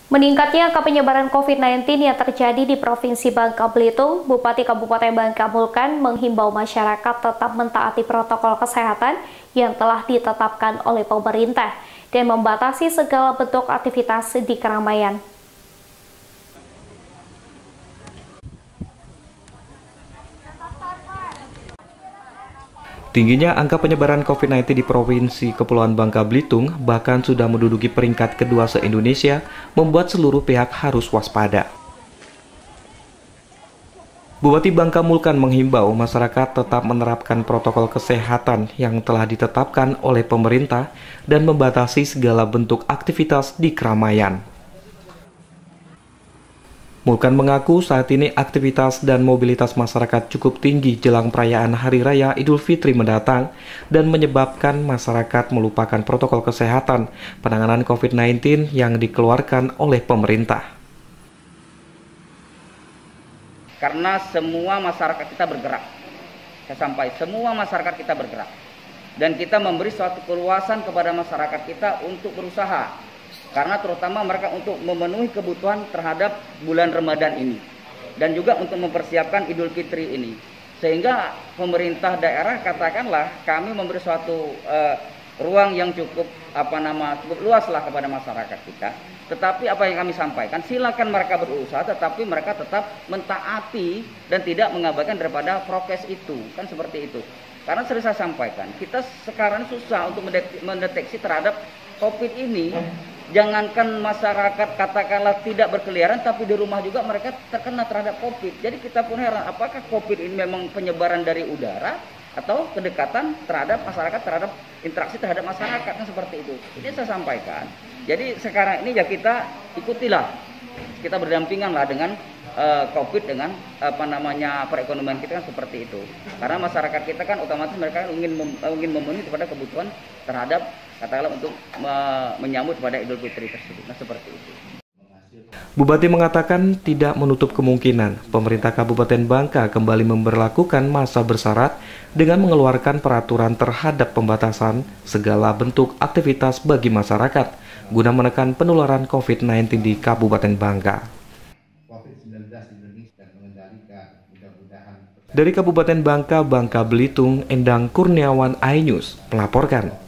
Meningkatnya angka penyebaran COVID-19 yang terjadi di Provinsi Bangka Belitung, Bupati Kabupaten Bangka Mulkan menghimbau masyarakat tetap mentaati protokol kesehatan yang telah ditetapkan oleh pemerintah dan membatasi segala bentuk aktivitas di keramaian. Tingginya angka penyebaran COVID-19 di Provinsi Kepulauan Bangka Belitung bahkan sudah menduduki peringkat kedua se-Indonesia, membuat seluruh pihak harus waspada. Bupati Bangka Mulkan menghimbau masyarakat tetap menerapkan protokol kesehatan yang telah ditetapkan oleh pemerintah dan membatasi segala bentuk aktivitas di keramaian. Mulkan mengaku saat ini aktivitas dan mobilitas masyarakat cukup tinggi jelang perayaan Hari Raya Idul Fitri mendatang dan menyebabkan masyarakat melupakan protokol kesehatan penanganan COVID-19 yang dikeluarkan oleh pemerintah. Karena semua masyarakat kita bergerak, semua masyarakat kita bergerak. Dan kita memberi suatu keluasan kepada masyarakat kita untuk berusaha. Karena terutama mereka untuk memenuhi kebutuhan terhadap bulan Ramadan ini dan juga untuk mempersiapkan Idul Fitri ini, sehingga pemerintah daerah katakanlah kami memberi suatu ruang yang cukup cukup luas lah kepada masyarakat kita. Tetapi apa yang kami sampaikan, silakan mereka berusaha, tetapi mereka tetap mentaati dan tidak mengabaikan daripada prokes itu, kan seperti itu. Karena sering saya sampaikan, kita sekarang susah untuk mendeteksi terhadap COVID ini. Jangankan masyarakat katakanlah tidak berkeliaran, tapi di rumah juga mereka terkena terhadap COVID. Jadi kita pun heran, apakah COVID ini memang penyebaran dari udara atau kedekatan terhadap masyarakat, terhadap interaksi terhadap masyarakat, kan seperti itu. Ini saya sampaikan. Jadi sekarang ini ya kita ikutilah, kita berdampingan lah dengan COVID dengan perekonomian kita kan seperti itu. Karena masyarakat kita kan otomatis mereka ingin memenuhi kepada kebutuhan terhadap katakanlah untuk menyambut pada Idul Fitri tersebut. Nah seperti itu. Bupati mengatakan tidak menutup kemungkinan pemerintah Kabupaten Bangka kembali memberlakukan masa bersyarat dengan mengeluarkan peraturan terhadap pembatasan segala bentuk aktivitas bagi masyarakat guna menekan penularan COVID-19 di Kabupaten Bangka. Dari Kabupaten Bangka, Bangka Belitung, Endang Kurniawan, iNews melaporkan.